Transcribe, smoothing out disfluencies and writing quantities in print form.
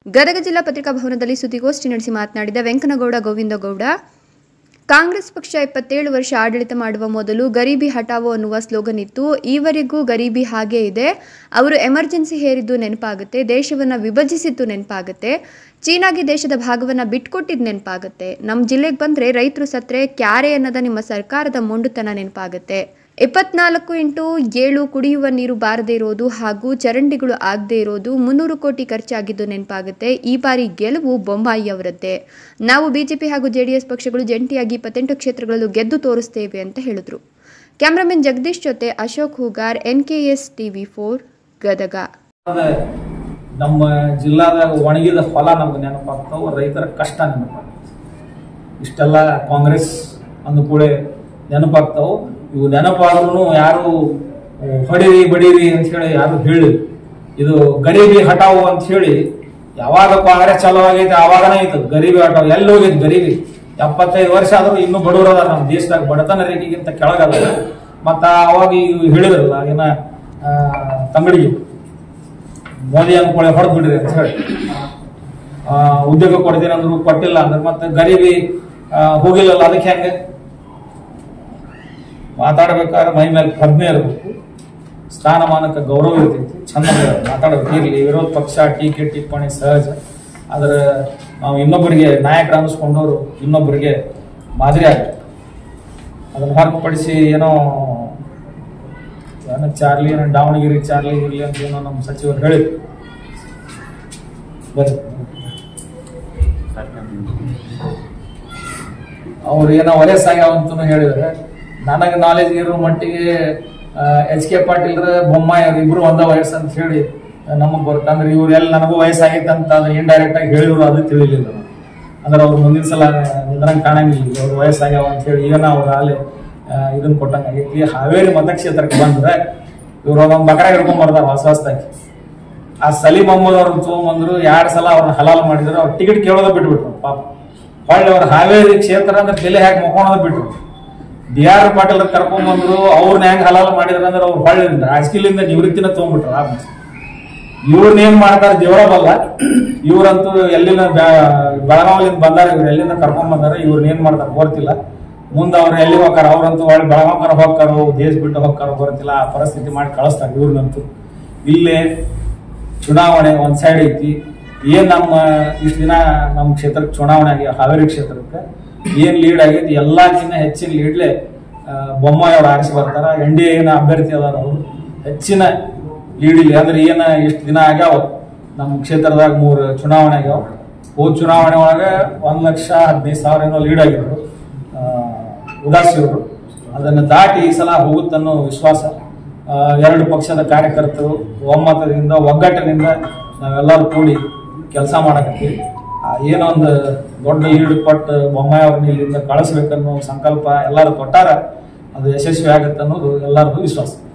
ಗದಗ ಜಿಲ್ಲಾ ಪತ್ರಿಕಾ ಭವನದಲ್ಲಿ ಸುದ್ದಿಗೋಷ್ಠಿ ನಡೆಸಿ ಮಾತನಾಡಿದ ವೆಂಕನಗೌಡ ಗೋವಿಂದಗೌಡ, ಕಾಂಗ್ರೆಸ್ ಪಕ್ಷ 27 ವರ್ಷ ಆಡಳಿತ ಮಾಡುವ ಮೊದಲು ಗರೀಬಿ ಹಟಾವೋ ಅನ್ನುವ ಸ್ಲೋಗನ್ ಇತ್ತು. ಈವರೆಗೂ ಗರೀಬಿ ಹಾಗೇ ಇದೆ. ಅವರು ಎಮರ್ಜೆನ್ಸಿ ಹೇರಿದ್ದು ನೆನಪಾಗುತ್ತೆ, ದೇಶವನ್ನು ವಿಭಜಿಸಿದ್ದು ನೆನಪಾಗುತ್ತೆ, ಚೀನಾಗೆ ದೇಶದ ಭಾಗವನ್ನು ಬಿಟ್ಕೊಟ್ಟಿದ್ದು ನೆನಪಾಗುತ್ತೆ. ನಮ್ಮ ಜಿಲ್ಲೆಗೆ ಬಂದರೆ ರೈತರು ಸತ್ರೆ ಕ್ಯಾರೆ ಅನ್ನದ ನಿಮ್ಮ ಸರ್ಕಾರದ ಮೊಂಡುತನ ನೆನಪಾಗುತ್ತೆ. 24x7 ಕುಡಿಯುವ ನೀರು ಬಾರದೇ ಇರೋದು ಹಾಗೂ ಚರಂಡಿಗಳು ಆಗದೇ ಇರೋದು, 300 ಕೋಟಿ ಖರ್ಚಾಗಿದ್ದು ನೆನಪಾಗುತ್ತೆ. ಈ ಬಾರಿ ಗೆಲುವು ಬೊಮ್ಮಾಯಿ ಅವರದ್ದೇ. ನಾವು ಬಿಜೆಪಿ ಹಾಗೂ ಜೆಡಿಎಸ್ ಪಕ್ಷಗಳು ಜಂಟಿಯಾಗಿ 28 ಕ್ಷೇತ್ರಗಳಲ್ಲೂ ಗೆದ್ದು ತೋರಿಸ್ತೇವೆ ಅಂತ ಹೇಳಿದ್ರು. ಕ್ಯಾಮರಾಮನ್ ಜಗದೀಶ್ ಜೊತೆ ಅಶೋಕ್ ಹೂಗಾರ್, NKS TV4 ಗದಗ. ನಮ್ಮ ಜಿಲ್ಲಾದಾಗ ಒಣಗಿದ ಹೊಲ ನಮ್ಗೆ ನೆನಪಾಗ್ತಾವ, ರೈತರ ಕಷ್ಟ ನೆನಪಾಗ್ತಾವ. ಇಷ್ಟೆಲ್ಲ ಕಾಂಗ್ರೆಸ್ ಅಂದ ಕೂಡ ನೆನಪಾಗ್ತಾವ. ಇವು ನೆನಪಾದ್ರೂ ಯಾರು ಹೊಡಿರಿ ಬಡೀರಿ ಅಂತ ಹೇಳಿ ಯಾರು ಹೇಳಿ ಇದು ಗರೀಬಿ ಹಟಾವು ಅಂತ ಹೇಳಿ ಯಾವಾಗ ಕಾಂಗ್ರೆಸ್ ಚಾಲೂ ಆಗೈತೆ ಆವಾಗನೇ ಐತದ ಗರೀಬಿ ಹಟಾವು. ಎಲ್ಲಿ ಹೋಗಿದ್ ಗರೀಬಿ? 75 ವರ್ಷ ಆದ್ರೂ ಇನ್ನೂ ಬಡವರದ ನಮ್ಮ ದೇಶದಾಗ ಬಡತನ ರೇಖೆಗಿಂತ ಕೆಳಗದ. ಮತ್ತ ಅವಾಗ ಹೇಳಿದ್ರಲ್ಲ ಏನ ತಂಗಡಿಗೆ ಮೋದಿ ಅನ್ಕೊಳ್ಳಿ ಹೊಡೆದ್ ಬಿಡ್ರಿ ಅಂತ ಹೇಳಿ ಉದ್ಯೋಗ ಕೊಡ್ತೀನಿ ಅಂದ್ರು ಕೊಟ್ಟಿಲ್ಲ ಅಂದ್ರೆ ಮತ್ತೆ ಗರೀಬಿ ಹೋಗಿಲ್ಲಲ್ಲ. ಅದಕ್ಕೆ ಹೆಂಗೆ ಮಾತಾಡ್ಬೇಕಾದ್ರೆ ಮೈ ಮೇಲೆ ಪ್ರಜ್ಞೆ ಇರಬೇಕು, ಸ್ಥಾನಮಾನಕ್ಕೆ ಗೌರವ ಇರ್ತೈತಿ, ಚಂದ ಮಾತಾಡಬೇಕು. ಇರ್ಲಿ ವಿರೋಧ ಪಕ್ಷ ಟೀಕೆ ಟಿಪ್ಪಣಿ ಸಹಜ, ಆದ್ರೆ ನಾವು ಇನ್ನೊಬ್ಬರಿಗೆ ನಾಯಕರು ಅನ್ನಿಸ್ಕೊಂಡವರು ಇನ್ನೊಬ್ಬರಿಗೆ ಮಾದರಿ ಆಗಬೇಕು. ಅದನ್ನ ಹೊರತುಪಡಿಸಿ ಏನೋ ಚಾರ್ಲಿ ದಾವಣಗೆರೆ ಚಾರ್ಲಿ ಇರ್ಲಿ ಅಂತ ಏನೋ ನಮ್ಮ ಸಚಿವರು ಹೇಳಿದ್ರು. ಅವ್ರು ಏನೋ ವಯಸ್ಸಾಗ್ಯಾವಂತೂ ಹೇಳಿದ್ರೆ, ನನಗೆ ನಾಲೆಜ್ ಇರೋ ಮಟ್ಟಿಗೆ HK ಪಾಟೀಲ್ ಬೊಮ್ಮಾಯಿ ಅವ್ರು ಇಬ್ರು ಒಂದ ವಯಸ್ಸು ಅಂತ ಹೇಳಿ ನಮಗ್ ಬರ್ತಂದ್ರೆ ಇವ್ರು ಎಲ್ಲ ನನಗೂ ವಯಸ್ಸಾಗೈತೆ ಅಂತ ಅದು ಇಂಡೈರೆಕ್ಟ್ ಆಗಿ ಹೇಳಿದ್ರು, ಅದು ತಿಳಿಲಿಲ್ಲ. ಅಂದ್ರೆ ಅವ್ರು ಮುಂದಿನ ಸಲ ನಿದ್ರಂಗ್ ಕಾಣಂಗಿಲ್ಲ, ಅವ್ರು ವಯಸ್ಸಾಗ್ಯಾವ ಅಂತ ಹೇಳಿ ಏನೋ ಅವ್ರ ಅಲ್ಲಿ ಇದನ್ನ ಕೊಟ್ಟಂಗ ಆಗೈತಿ. ಹಾವೇರಿ ಮತಕ್ಷೇತ್ರಕ್ಕೆ ಬಂದ್ರೆ ಇವ್ರು ಒಂದೊಂದು ಬಕರ ಹಿಡ್ಕೊಂಡ್ ಬರ್ತಾರ ಹೊಸದಾಗಿ. ಆ ಸಲೀಂ ಅಹಮ್ಮದ್ ಅವ್ರನ್ನ ತಗೊಂಡ್ಬಂದ್ರು, 2 ಸಲ ಅವ್ರನ್ನ ಹಲಾಲ್ ಮಾಡಿದ್ರು. ಅವ್ರು ಟಿಕೆಟ್ ಕೇಳೋದ ಬಿಟ್ಬಿಟ್ರು ಪಾಪ. ಹೊಳ್ಳಿ ಅವ್ರ ಹಾವೇರಿ ಕ್ಷೇತ್ರ ಅಂದ್ರೆ ತಲೆ ಹಾಕಿ ಮುಕ್ಕೋಣದ ಬಿಟ್ರು. DR ಪಾಟೀಲ್ ಕರ್ಕೊಂಡ್ ಬಂದ್ರು, ಅವ್ರನ್ನ ಹೆಂಗ್ ಹಲಾಲ್ ಮಾಡಿದ್ರ ಅಂದ್ರೆ ಅವ್ರು ಹೊಳ್ಳಿ ರಾಜಕೀಯದಿಂದ ನಿವೃತ್ತಿನ ತಗೊಂಡ್ಬಿಟ್ರು. ಇವ್ರನ್ನ ಏನ್ ಮಾಡ್ತಾರ ದೇವರ ಬಲ್ಲ. ಇವ್ರಂತೂ ಎಲ್ಲಿನ ಬೆಳಗಾವಿಯಿಂದ ಬಂದಾರ, ಇವ್ರು ಎಲ್ಲಿಂದ ಕರ್ಕೊಂಡ್ ಬಂದಾರ, ಇವ್ರನ್ನ ಏನ್ ಮಾಡ್ತಾರ ಗೊತ್ತಿಲ್ಲ. ಮುಂದೆ ಅವ್ರು ಎಲ್ಲಿ ಹೋಗ್ತಾರ, ಅವ್ರಂತೂ ಒಳ್ಳೆ ಬೆಳಗಾವಿಗಾರ ಹೋಗ್ತಾರೋ ದೇಶ ಬಿಟ್ಟು ಹೋಗ್ತಾರೋ ಗೊತ್ತಿಲ್ಲ. ಆ ಪರಿಸ್ಥಿತಿ ಮಾಡಿ ಕಳಿಸ್ತಾರ ಇವ್ರನ್ನಂತೂ. ಇಲ್ಲೇ ಚುನಾವಣೆ ಒಂದ್ ಸೈಡ್ ಐತಿ. ಏನ್ ನಮ್ಮ ಇಷ್ಟ ದಿನ ನಮ್ಮ ಕ್ಷೇತ್ರಕ್ಕೆ ಚುನಾವಣೆ ಆಗಿ ಹಾವೇರಿ ಕ್ಷೇತ್ರಕ್ಕೆ ಏನ್ ಲೀಡ್ ಆಗೈತಿ, ಎಲ್ಲಕ್ಕಿಂತ ಹೆಚ್ಚಿನ ಲೀಡ್ಲೆ ಬೊಮ್ಮಾಯಿ ಅವ್ರು ಆರಿಸಿ ಬರ್ತಾರ. NDA ಅಭ್ಯರ್ಥಿ ಅದಾರ, ಅವರು ಹೆಚ್ಚಿನ ಲೀಡ್ ಇಲ್ಲಿ. ಅಂದ್ರೆ ಏನ ಇಷ್ಟು ದಿನ ಆಗ್ಯಾವ ನಮ್ಮ ಕ್ಷೇತ್ರದಾಗ 3 ಚುನಾವಣೆ ಆಗ್ಯಾವ. ಹೋದ್ ಚುನಾವಣೆ ಒಳಗ 1,15,000 ಏನೋ ಲೀಡ್ ಆಗಿದ್ರು ಉದಾಸಿಯವರು. ಅದನ್ನ ದಾಟಿ ಈ ಸಲ ಹೋಗುತ್ತನ್ನೋ ವಿಶ್ವಾಸ. 2 ಪಕ್ಷದ ಕಾರ್ಯಕರ್ತರು ಒಮ್ಮತದಿಂದ ಒಗ್ಗಟ್ಟಿನಿಂದ ನಾವೆಲ್ಲರೂ ಕೂಡಿ ಕೆಲಸ ಮಾಡಕತ್ತೀವಿ. ಏನೊಂದು ದೊಡ್ಡ ಲೀಡ್ ಕೊಟ್ಟು ಬೊಮ್ಮಾಯಿ ಅವ್ರನ್ನ ಇಲ್ಲಿಂದ ಕಳಿಸ್ಬೇಕನ್ನೋ ಸಂಕಲ್ಪ ಎಲ್ಲರೂ ಕೊಟ್ಟಾರ. ಅದು ಯಶಸ್ವಿ ಆಗುತ್ತೆ ಅನ್ನೋದು ಎಲ್ಲರದು ವಿಶ್ವಾಸ.